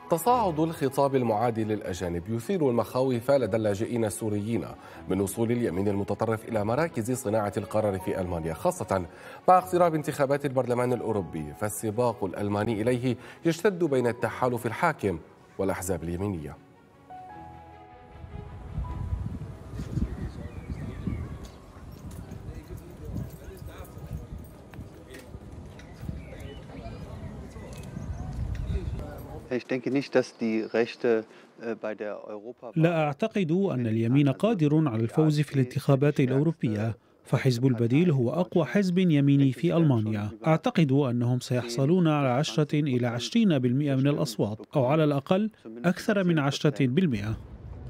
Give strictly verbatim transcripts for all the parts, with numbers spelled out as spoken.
تصاعد الخطاب المعادي للأجانب يثير المخاوف لدى اللاجئين السوريين من وصول اليمين المتطرف إلى مراكز صناعة القرار في ألمانيا، خاصة مع اقتراب انتخابات البرلمان الأوروبي، فالسباق الألماني إليه يشتد بين التحالف الحاكم والأحزاب اليمينية. لا أعتقد أن اليمين قادر على الفوز في الانتخابات الأوروبية، فحزب البديل هو أقوى حزب يميني في ألمانيا. أعتقد أنهم سيحصلون على عشرة إلى عشرين بالمئة من الأصوات، أو على الأقل أكثر من عشرة بالمئة.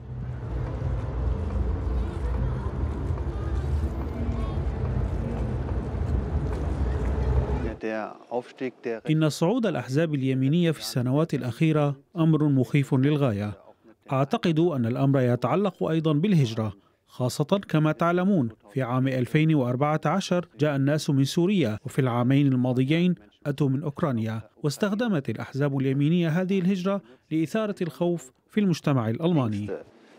إن صعود الأحزاب اليمينية في السنوات الأخيرة أمر مخيف للغاية. أعتقد أن الأمر يتعلق أيضا بالهجرة، خاصة كما تعلمون في عام ألفين وأربعة عشر جاء الناس من سوريا، وفي العامين الماضيين أتوا من أوكرانيا، واستخدمت الأحزاب اليمينية هذه الهجرة لإثارة الخوف في المجتمع الألماني.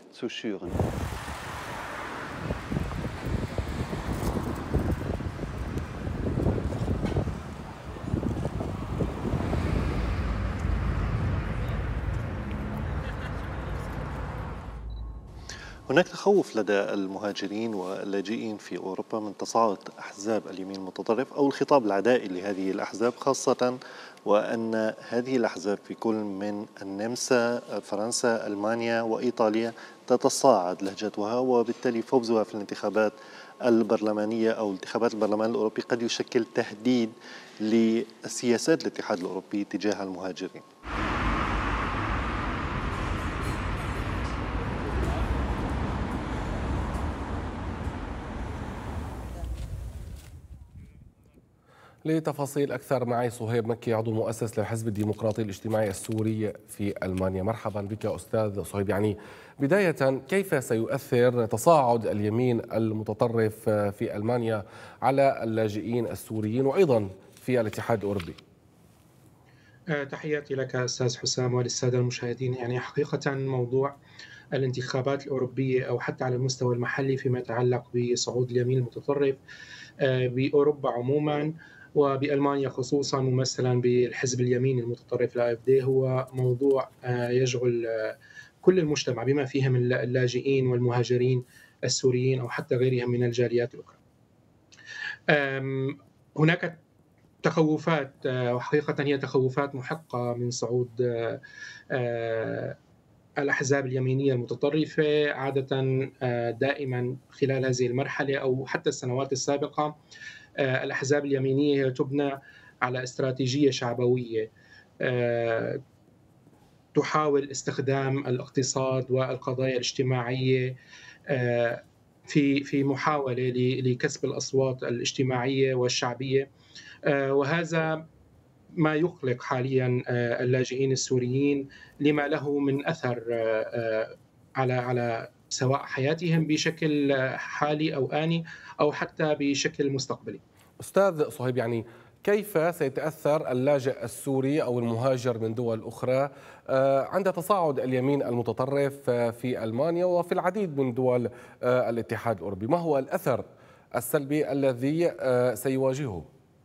هناك تخوف لدى المهاجرين واللاجئين في أوروبا من تصاعد أحزاب اليمين المتطرف أو الخطاب العدائي لهذه الأحزاب، خاصة وأن هذه الأحزاب في كل من النمسا، فرنسا، ألمانيا وإيطاليا تتصاعد لهجتها، وبالتالي فوزها في الانتخابات البرلمانية أو انتخابات البرلمان الأوروبي قد يشكل تهديد لسياسات الاتحاد الأوروبي تجاه المهاجرين. لتفاصيل أكثر معي صهيب مكي، عضو مؤسس للحزب الديمقراطي الاجتماعي السوري في ألمانيا. مرحبا بك أستاذ صهيب. يعني بداية، كيف سيؤثر تصاعد اليمين المتطرف في ألمانيا على اللاجئين السوريين وأيضا في الاتحاد الأوروبي؟ تحياتي لك أستاذ حسام وللسادة المشاهدين. يعني حقيقة موضوع الانتخابات الأوروبية أو حتى على المستوى المحلي فيما يتعلق بصعود اليمين المتطرف بأوروبا عموما وبألمانيا خصوصا، ممثلا بالحزب اليمين المتطرف الآ إف دي، هو موضوع يشغل كل المجتمع بما فيهم اللاجئين والمهاجرين السوريين أو حتى غيرهم من الجاليات الأخرى. هناك تخوفات، وحقيقة هي تخوفات محقة من صعود الأحزاب اليمينية المتطرفة. عادة دائما خلال هذه المرحلة أو حتى السنوات السابقة الأحزاب اليمينية تبنى على استراتيجية شعبوية تحاول استخدام الاقتصاد والقضايا الاجتماعية في في محاولة لكسب الأصوات الاجتماعية والشعبية، وهذا ما يقلق حاليا اللاجئين السوريين لما له من أثر على على سواء حياتهم بشكل حالي أو آني أو حتى بشكل مستقبلي. أستاذ صهيب، يعني كيف سيتأثر اللاجئ السوري أو المهاجر من دول أخرى عند تصاعد اليمين المتطرف في ألمانيا وفي العديد من دول الاتحاد الأوروبي؟ ما هو الأثر السلبي الذي سيواجهه؟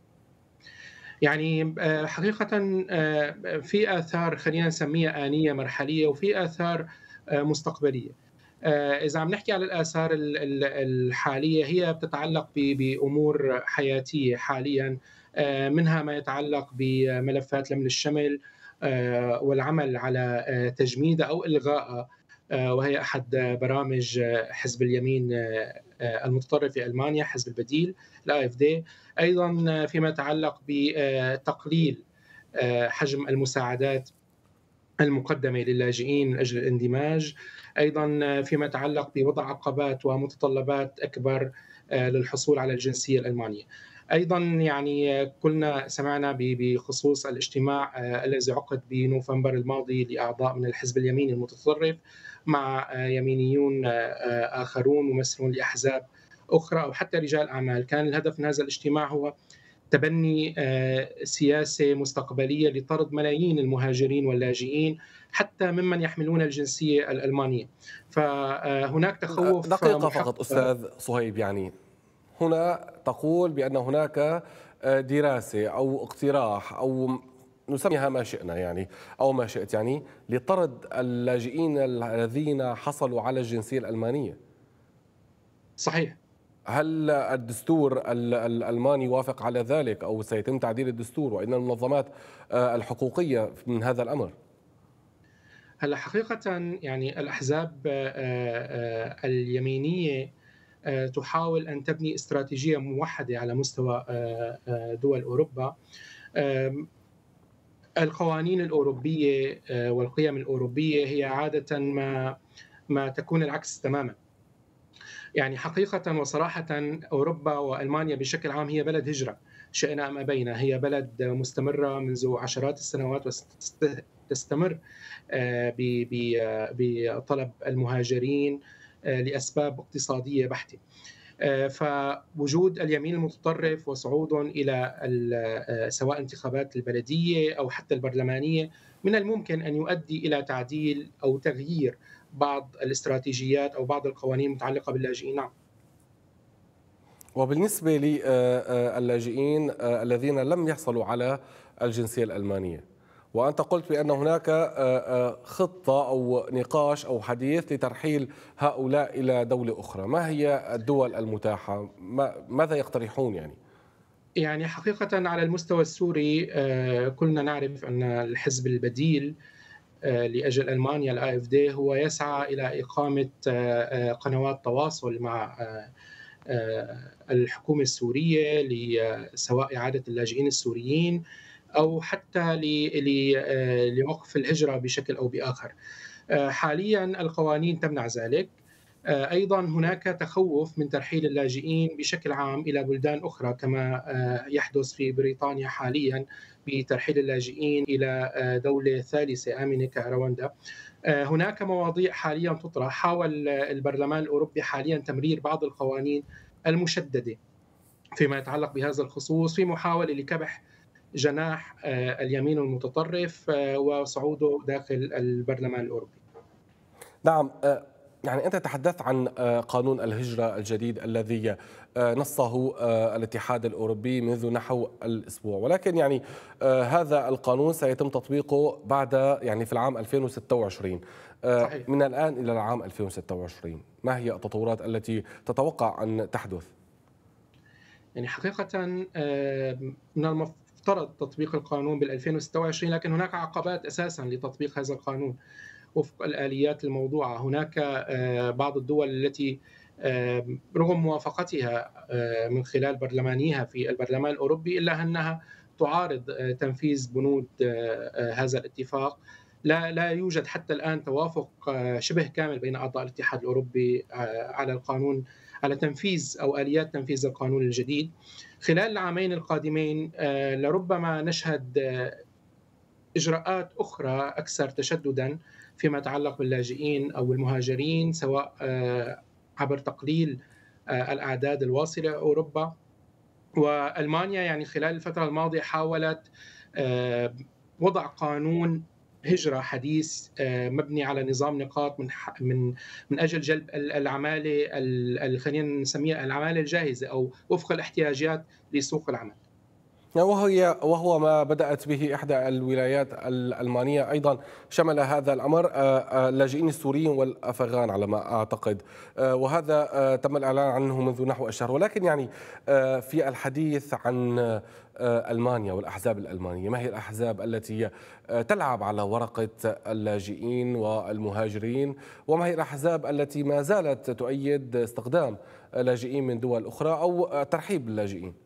يعني حقيقة في آثار خلينا نسميها آنية مرحلية وفي آثار مستقبلية. إذا عم نحكي على الآثار الحالية هي بتتعلق بأمور حياتية حاليا، منها ما يتعلق بملفات لمن الشمل والعمل على تجميدها أو إلغائها، وهي أحد برامج حزب اليمين المتطرف في ألمانيا، حزب البديل الآ إف دي. أيضا فيما يتعلق بتقليل حجم المساعدات المقدمة للاجئين من أجل الاندماج، أيضا فيما يتعلق بوضع عقبات ومتطلبات أكبر للحصول على الجنسية الألمانية. أيضا يعني كلنا سمعنا بخصوص الاجتماع الذي عقد بنوفمبر الماضي لأعضاء من الحزب اليميني المتطرف مع يمينيون آخرون ممثلون لأحزاب أخرى أو حتى رجال أعمال. كان الهدف من هذا الاجتماع هو تبني سياسة مستقبلية لطرد ملايين المهاجرين واللاجئين حتى ممن يحملون الجنسية الألمانية. فهناك تخوف. دقيقة فقط أستاذ صهيب، يعني هنا تقول بأن هناك دراسة أو اقتراح أو نسميها ما شئنا يعني أو ما شئت يعني لطرد اللاجئين الذين حصلوا على الجنسية الألمانية. صحيح. هل الدستور الألماني يوافق على ذلك أو سيتم تعديل الدستور، وإن المنظمات الحقوقية من هذا الأمر؟ هلا حقيقة يعني الأحزاب اليمينية تحاول أن تبني استراتيجية موحدة على مستوى دول أوروبا. القوانين الأوروبية والقيم الأوروبية هي عادة ما ما تكون العكس تماما. يعني حقيقة وصراحة أوروبا وألمانيا بشكل عام هي بلد هجرة شئنا أم أبينا، هي بلد مستمرة منذ عشرات السنوات وتستمر بطلب المهاجرين لأسباب اقتصادية بحتة. فوجود اليمين المتطرف وصعوده إلى سواء انتخابات البلدية أو حتى البرلمانية من الممكن أن يؤدي إلى تعديل أو تغيير بعض الاستراتيجيات أو بعض القوانين المتعلقة باللاجئين. نعم. وبالنسبة للاجئين الذين لم يحصلوا على الجنسية الألمانية، وأنت قلت بأن هناك خطة أو نقاش أو حديث لترحيل هؤلاء إلى دولة أخرى، ما هي الدول المتاحة؟ ماذا يقترحون يعني؟ يعني حقيقة على المستوى السوري كلنا نعرف أن الحزب البديل لأجل ألمانيا الآي إف دي هو يسعى إلى إقامة قنوات تواصل مع الحكومة السورية لسواء إعادة اللاجئين السوريين أو حتى لوقف الهجرة بشكل أو بآخر. حاليا القوانين تمنع ذلك. أيضا هناك تخوف من ترحيل اللاجئين بشكل عام إلى بلدان أخرى كما يحدث في بريطانيا حاليا بترحيل اللاجئين إلى دولة ثالثة آمنة كرواندا. هناك مواضيع حاليا تطرح. حاول البرلمان الأوروبي حاليا تمرير بعض القوانين المشددة فيما يتعلق بهذا الخصوص في محاولة لكبح جناح اليمين المتطرف وصعوده داخل البرلمان الأوروبي. نعم، يعني أنت تحدثت عن قانون الهجرة الجديد الذي نصه الاتحاد الأوروبي منذ نحو الأسبوع، ولكن يعني هذا القانون سيتم تطبيقه بعد يعني في العام ألفين وستة وعشرين. صحيح. من الآن إلى العام ألفين وستة وعشرين ما هي التطورات التي تتوقع أن تحدث؟ يعني حقيقة من المفترض تطبيق القانون بال ألفين وستة وعشرين، لكن هناك عقبات أساسا لتطبيق هذا القانون وفق الآليات الموضوعة. هناك بعض الدول التي رغم موافقتها من خلال برلمانيها في البرلمان الأوروبي إلا أنها تعارض تنفيذ بنود هذا الاتفاق. لا لا يوجد حتى الآن توافق شبه كامل بين أعضاء الاتحاد الأوروبي على القانون على تنفيذ أو آليات تنفيذ القانون الجديد. خلال العامين القادمين لربما نشهد إجراءات أخرى أكثر تشدداً فيما يتعلق باللاجئين أو المهاجرين، سواء عبر تقليل الأعداد الواصلة إلى أوروبا. وألمانيا يعني خلال الفترة الماضية حاولت وضع قانون هجرة حديث مبني على نظام نقاط من من من أجل جلب العمالة، خلينا نسميها العمالة الجاهزة أو وفق الاحتياجات لسوق العمل. وهي وهو ما بدأت به إحدى الولايات الألمانية. أيضا شمل هذا الأمر اللاجئين السوريين والأفغان على ما أعتقد، وهذا تم الإعلان عنه منذ نحو الشهر. ولكن يعني في الحديث عن ألمانيا والأحزاب الألمانية، ما هي الأحزاب التي تلعب على ورقة اللاجئين والمهاجرين، وما هي الأحزاب التي ما زالت تؤيد استخدام لاجئين من دول أخرى أو ترحيب باللاجئين؟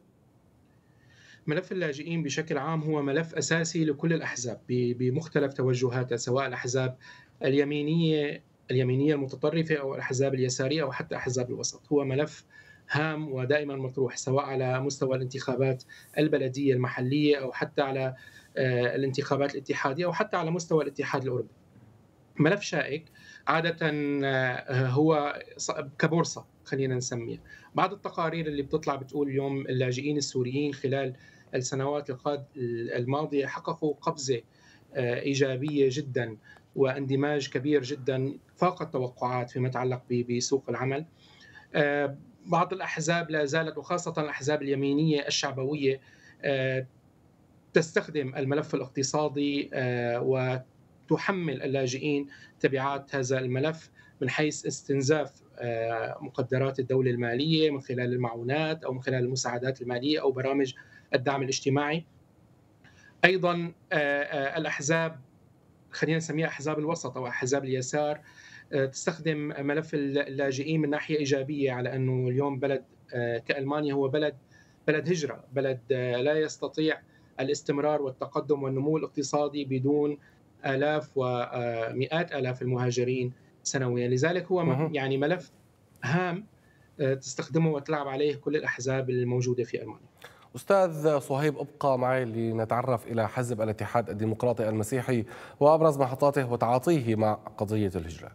ملف اللاجئين بشكل عام هو ملف أساسي لكل الأحزاب بمختلف توجهاتها، سواء الأحزاب اليمينية اليمينية المتطرفة أو الأحزاب اليسارية أو حتى أحزاب الوسط. هو ملف هام ودائما مطروح سواء على مستوى الانتخابات البلدية المحلية أو حتى على الانتخابات الاتحادية أو حتى على مستوى الاتحاد الأوروبي. ملف شائك عادة هو كبورصة خلينا نسميها. بعض التقارير اللي بتطلع بتقول اليوم اللاجئين السوريين خلال السنوات الماضية حققوا قفزة إيجابية جدا واندماج كبير جدا فاق التوقعات فيما يتعلق بسوق العمل. بعض الأحزاب لا زالت، وخاصة الأحزاب اليمينية الشعبوية، تستخدم الملف الاقتصادي وتحمل اللاجئين تبعات هذا الملف من حيث استنزاف مقدرات الدولة المالية من خلال المعونات أو من خلال المساعدات المالية أو برامج الدعم الاجتماعي. أيضا الأحزاب، خلينا نسميها أحزاب الوسط أو أحزاب اليسار، تستخدم ملف اللاجئين من ناحية إيجابية، على أنه اليوم بلد كألمانيا هو بلد بلد هجرة، بلد لا يستطيع الاستمرار والتقدم والنمو الاقتصادي بدون آلاف ومئات آلاف المهاجرين سنويا. لذلك هو يعني ملف هام تستخدمه وتلعب عليه كل الأحزاب الموجودة في ألمانيا. أستاذ صهيب، ابقى معي لنتعرف إلى حزب الاتحاد الديمقراطي المسيحي وأبرز محطاته وتعاطيه مع قضية الهجرة.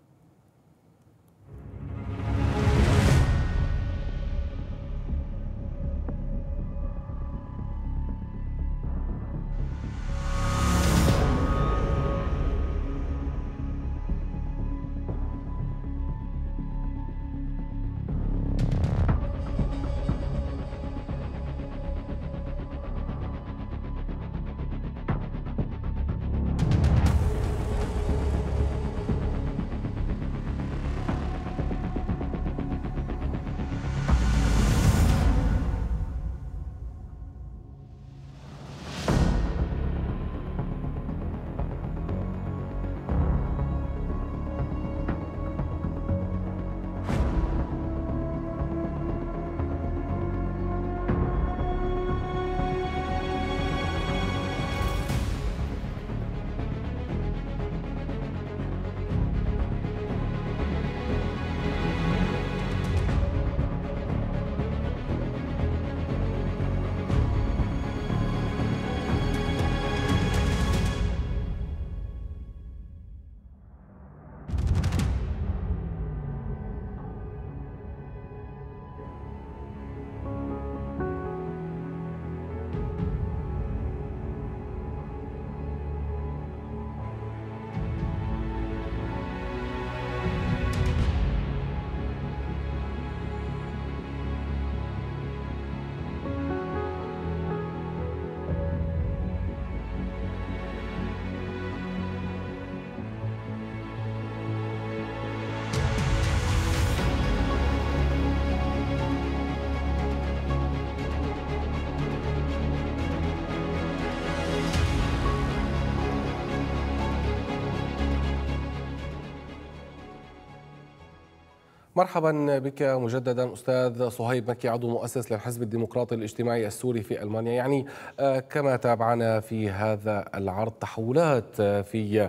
مرحبا بك مجددا أستاذ صهيب مكي، عضو مؤسس للحزب الديمقراطي الاجتماعي السوري في ألمانيا. يعني كما تابعنا في هذا العرض تحولات في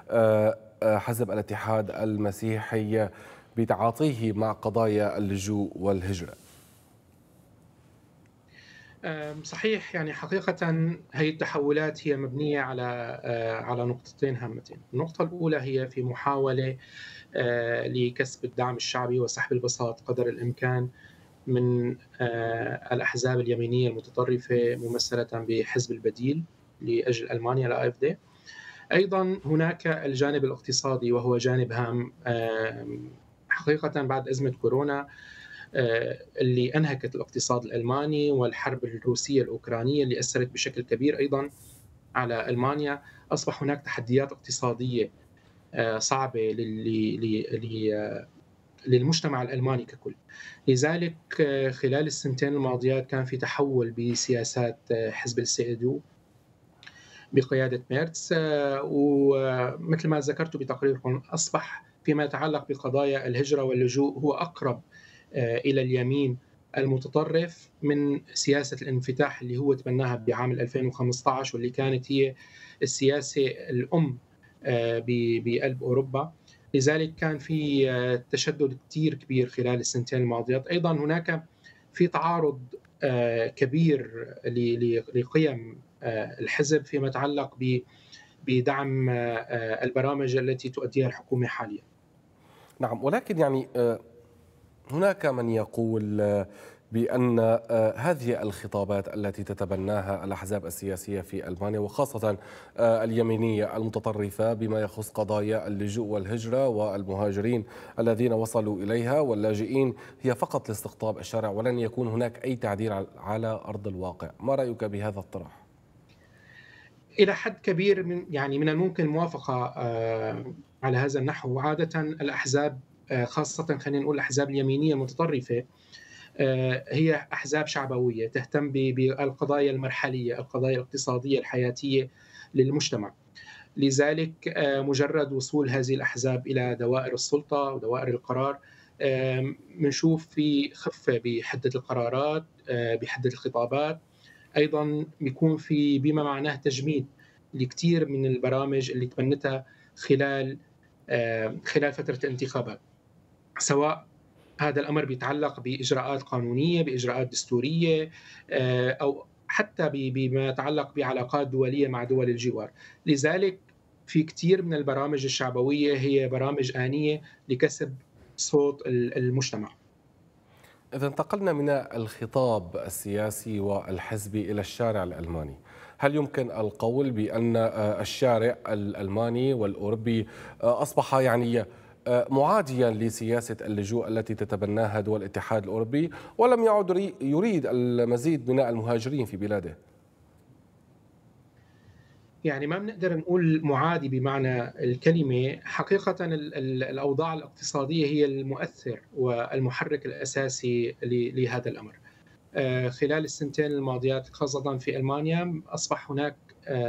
حزب الاتحاد المسيحي بتعاطيه مع قضايا اللجوء والهجرة. صحيح، يعني حقيقة هي التحولات هي مبنية على على نقطتين هامتين. النقطة الأولى هي في محاولة لكسب الدعم الشعبي وسحب البساط قدر الإمكان من الأحزاب اليمينية المتطرفة ممثلة بحزب البديل لأجل ألمانيا لا إف دي. أيضا هناك الجانب الاقتصادي وهو جانب هام حقيقة بعد أزمة كورونا اللي أنهكت الاقتصاد الألماني، والحرب الروسية الأوكرانية اللي أثرت بشكل كبير أيضا على ألمانيا. أصبح هناك تحديات اقتصادية صعبة للمجتمع الألماني ككل. لذلك خلال السنتين الماضيات كان في تحول بسياسات حزب السي إد يو بقيادة ميرتس، ومثل ما ذكرت بتقريركم أصبح فيما يتعلق بقضايا الهجرة واللجوء هو أقرب إلى اليمين المتطرف من سياسة الانفتاح اللي هو تبناها بعام ألفين وخمسة عشر، واللي كانت هي السياسة الأم بقلب أوروبا. لذلك كان في تشدد كتير كبير خلال السنتين الماضيات. أيضا هناك في تعارض كبير لقيم الحزب فيما يتعلق بدعم البرامج التي تؤديها الحكومة حاليا. نعم، ولكن يعني هناك من يقول بأن هذه الخطابات التي تتبناها الأحزاب السياسية في ألمانيا وخاصة اليمينية المتطرفة بما يخص قضايا اللجوء والهجرة والمهاجرين الذين وصلوا إليها واللاجئين هي فقط لاستقطاب الشارع ولن يكون هناك أي تعديل على أرض الواقع. ما رأيك بهذا الطرح؟ إلى حد كبير من يعني من الممكن الموافقة على هذا النحو. عادة الأحزاب خاصة خلينا نقول الأحزاب اليمينية المتطرفة هي أحزاب شعبوية تهتم بالقضايا المرحلية، القضايا الاقتصادية الحياتية للمجتمع. لذلك مجرد وصول هذه الأحزاب إلى دوائر السلطة ودوائر القرار بنشوف في خفة بحدة القرارات، بحدة الخطابات، أيضا بيكون في بما معناه تجميد لكثير من البرامج اللي تبنتها خلال خلال فترة الانتخابات، سواء هذا الأمر بيتعلق بإجراءات قانونية، بإجراءات دستورية، أو حتى بما يتعلق بعلاقات دولية مع دول الجوار. لذلك في كثير من البرامج الشعبوية هي برامج آنية لكسب صوت المجتمع. إذا انتقلنا من الخطاب السياسي والحزبي إلى الشارع الألماني، هل يمكن القول بأن الشارع الألماني والأوروبي أصبح يعني معاديا لسياسة اللجوء التي تتبناها دول الاتحاد الأوروبي ولم يعد يريد المزيد من المهاجرين في بلاده؟ يعني ما بنقدر نقول معادي بمعنى الكلمة. حقيقة الأوضاع الاقتصادية هي المؤثر والمحرك الأساسي لهذا الأمر. خلال السنتين الماضيات خاصة في ألمانيا أصبح هناك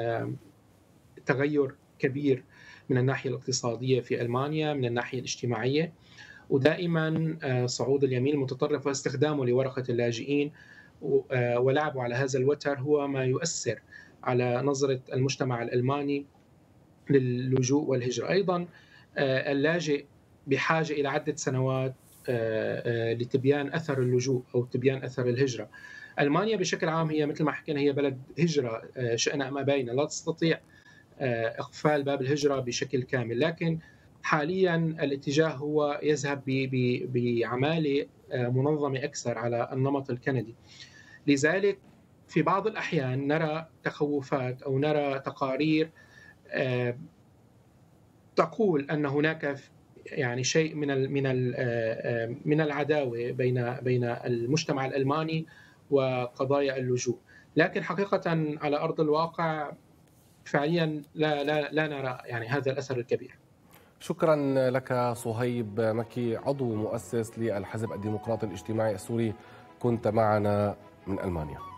تغير كبير من الناحية الاقتصادية في ألمانيا، من الناحية الاجتماعية، ودائما صعود اليمين المتطرف واستخدامه لورقة اللاجئين ولعبه على هذا الوتر هو ما يؤثر على نظرة المجتمع الألماني للجوء والهجرة. أيضا اللاجئ بحاجة إلى عدة سنوات لتبيان أثر اللجوء أو تبيان أثر الهجرة. ألمانيا بشكل عام هي مثل ما حكينا هي بلد هجرة شئنا أم أبينا، لا تستطيع إقفال باب الهجرة بشكل كامل، لكن حاليا الاتجاه هو يذهب بعمالة منظمة أكثر على النمط الكندي. لذلك في بعض الأحيان نرى تخوفات أو نرى تقارير تقول أن هناك يعني شيء من من من العداوة بين بين المجتمع الألماني وقضايا اللجوء، لكن حقيقة على أرض الواقع فعليا لا لا لا نرى يعني هذا الأثر الكبير. شكرا لك صهيب مكي، عضو مؤسس للحزب الديمقراطي الاجتماعي السوري، كنت معنا من ألمانيا.